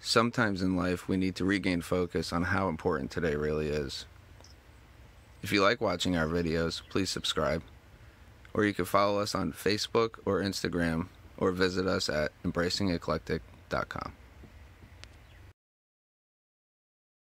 sometimes in life we need to regain focus on how important today really is. If you like watching our videos, please subscribe. Or you can follow us on Facebook or Instagram, or visit us at embracingeclectic.com.